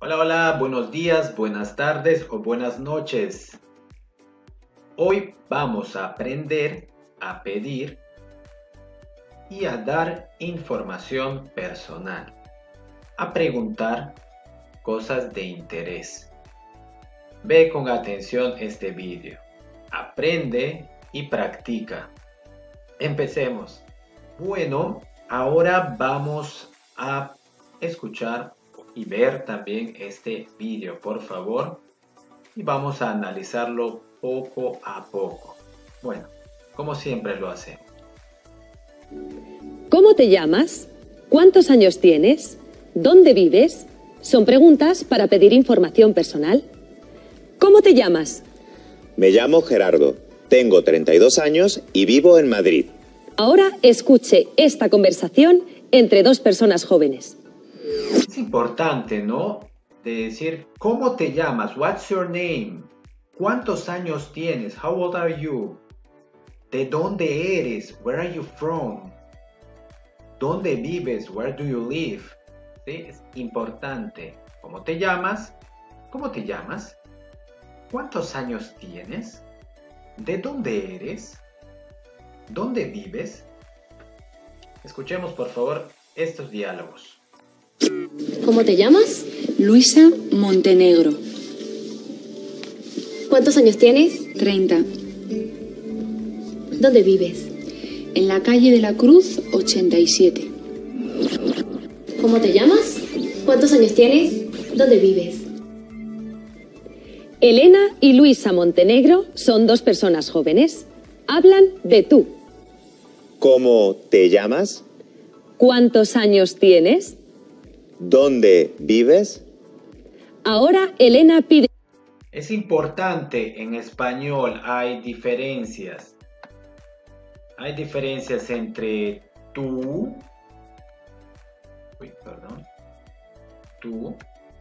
Hola, hola, buenos días, buenas tardes o buenas noches. Hoy vamos a aprender a pedir y a dar información personal, a preguntar cosas de interés. Ve con atención este vídeo, aprende y practica. Empecemos. Bueno, ahora vamos a escuchar y ver también este vídeo, por favor, y vamos a analizarlo poco a poco. Bueno, como siempre lo hacemos. ¿Cómo te llamas? ¿Cuántos años tienes? ¿Dónde vives? Son preguntas para pedir información personal. ¿Cómo te llamas? Me llamo Gerardo, tengo 32 años y vivo en Madrid. Ahora escuche esta conversación entre dos personas jóvenes. Es importante, ¿no? De decir, ¿cómo te llamas? What's your name? ¿Cuántos años tienes? How old are you? ¿De dónde eres? Where are you from? ¿Dónde vives? Where do you live? ¿Sí? Es importante. ¿Cómo te llamas? ¿Cómo te llamas? ¿Cuántos años tienes? ¿De dónde eres? ¿Dónde vives? Escuchemos por favor estos diálogos. ¿Cómo te llamas? Luisa Montenegro, ¿Cuántos años tienes? 30, ¿Dónde vives? en la calle de la Cruz, 87. ¿Cómo te llamas? ¿Cuántos años tienes? ¿Dónde vives? Elena y Luisa Montenegro son dos personas jóvenes. Hablan de tú. ¿Cómo te llamas? ¿Cuántos años tienes? ¿Dónde vives? Ahora Elena pide... Es importante, en español hay diferencias. Hay diferencias entre tú, tú,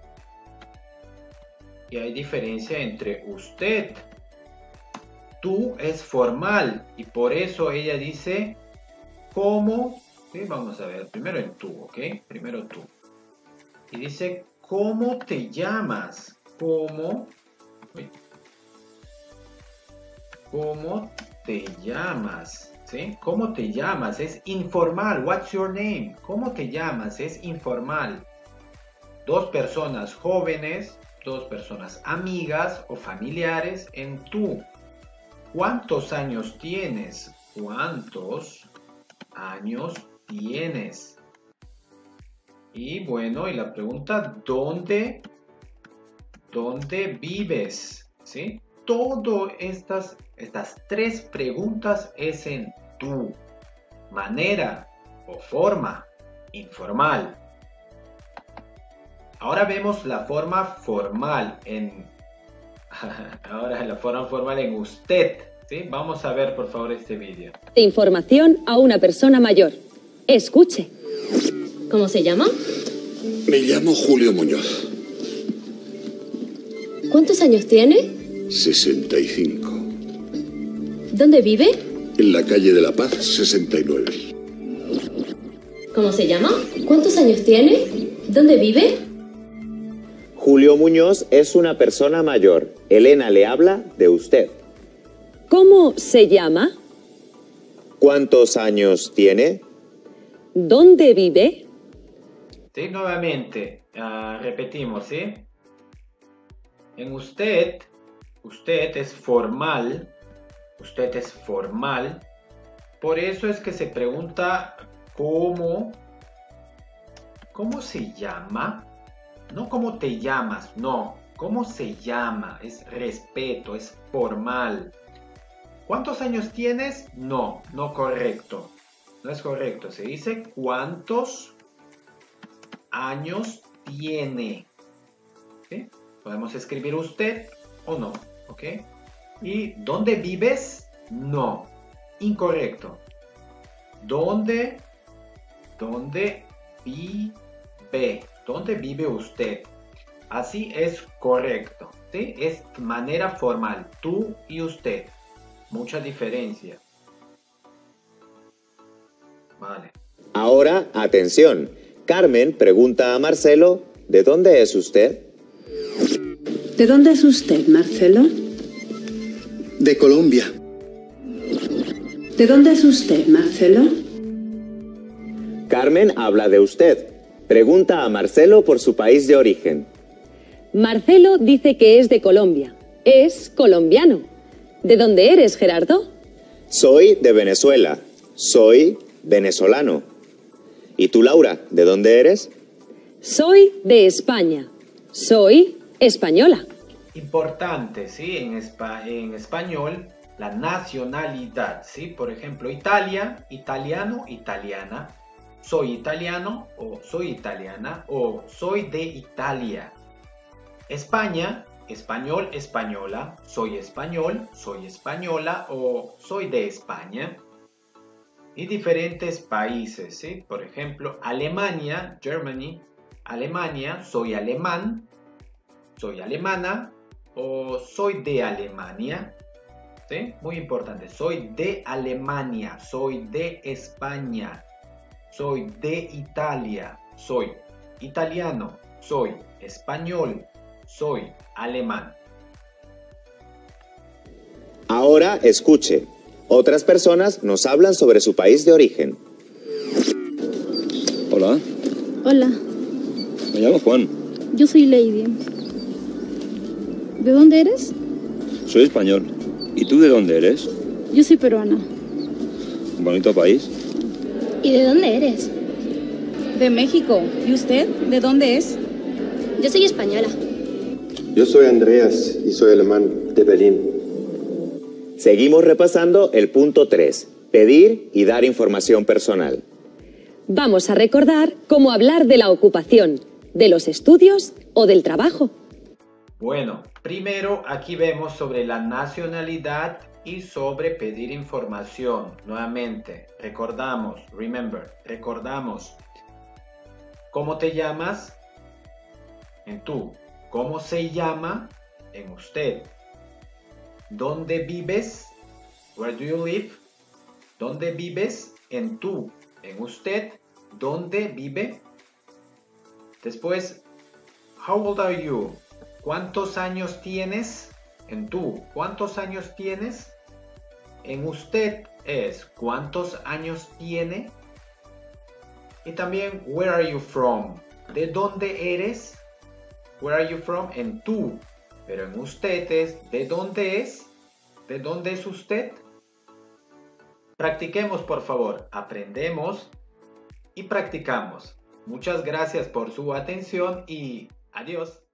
y hay diferencia entre usted. Tú es formal y por eso ella dice cómo, ¿sí? Vamos a ver, primero en tú, ¿ok? Primero tú. Y dice, ¿cómo te llamas? ¿Cómo te llamas? ¿Sí? ¿Cómo te llamas? Es informal. What's your name? ¿Cómo te llamas? Es informal. Dos personas jóvenes, dos personas amigas o familiares en tú. ¿Cuántos años tienes? ¿Cuántos años tienes? Y bueno, y la pregunta, ¿dónde vives? ¿Sí? Todas estas tres preguntas es en tú. Manera o forma informal. Ahora vemos la forma formal en... Ahora la forma formal en usted. ¿Sí? Vamos a ver por favor este vídeo. información a una persona mayor. Escuche. ¿Cómo se llama? Me llamo Julio Muñoz, ¿Cuántos años tiene? 65. ¿Dónde vive? En la calle de la Paz, 69. ¿Cómo se llama? ¿Cuántos años tiene? ¿Dónde vive? Julio Muñoz es una persona mayor. Elena le habla de usted. ¿Cómo se llama? ¿Cuántos años tiene? ¿Dónde vive? Sí, nuevamente, repetimos, ¿sí? En usted es formal, por eso es que se pregunta cómo se llama, no cómo te llamas, no, cómo se llama, es respeto, es formal. ¿Cuántos años tienes? No correcto, no es correcto, se dice cuántos años tiene. ¿Sí? Podemos escribir usted o no, ¿ok? ¿Y dónde vives? No, incorrecto. ¿Dónde vive? ¿Dónde vive usted? Así es correcto, ¿sí? Es manera formal, tú y usted. Mucha diferencia. Vale. Ahora, atención. Carmen pregunta a Marcelo, ¿de dónde es usted? ¿De dónde es usted, Marcelo? De Colombia. ¿De dónde es usted, Marcelo? Carmen habla de usted. Pregunta a Marcelo por su país de origen. Marcelo dice que es de Colombia. Es colombiano. ¿De dónde eres, Gerardo? Soy de Venezuela. Soy venezolano. ¿Y tú, Laura, de dónde eres? Soy de España. Soy española. Importante, ¿sí? En español, la nacionalidad, ¿sí? Por ejemplo, Italia, italiano, italiana. Soy italiano o soy italiana o soy de Italia. España, español, española. Soy español, soy española o soy de España. Y diferentes países, ¿sí? Por ejemplo, Alemania, Germany. Alemania, soy alemán, soy alemana o soy de Alemania. ¿Sí? Muy importante, soy de Alemania, soy de España, soy de Italia, soy italiano, soy español, soy alemán. Ahora escuche. Otras personas nos hablan sobre su país de origen. Hola, Hola, me llamo Juan. yo soy Lady. ¿De dónde eres? Soy español. ¿Y tú de dónde eres? Yo soy peruana. Un bonito país. ¿Y de dónde eres? De México. ¿Y usted? ¿De dónde es? Yo soy española. Yo soy Andreas y soy alemán de Berlín. Seguimos repasando el punto 3. Pedir y dar información personal. Vamos a recordar cómo hablar de la ocupación, de los estudios o del trabajo. Bueno, primero aquí vemos sobre la nacionalidad y sobre pedir información. Nuevamente, recordamos, recordamos. ¿Cómo te llamas? En tú. ¿Cómo se llama? En usted. ¿Dónde vives? Where do you live? ¿Dónde vives? En tú. En usted. ¿Dónde vive? Después, how old are you? ¿Cuántos años tienes? En tú. ¿Cuántos años tienes? En usted es ¿cuántos años tiene? Y también, where are you from? ¿De dónde eres? Where are you from? En tú. Pero en usted es ¿de dónde es? ¿De dónde es usted? Practiquemos, por favor. Aprendemos y practicamos. Muchas gracias por su atención y adiós.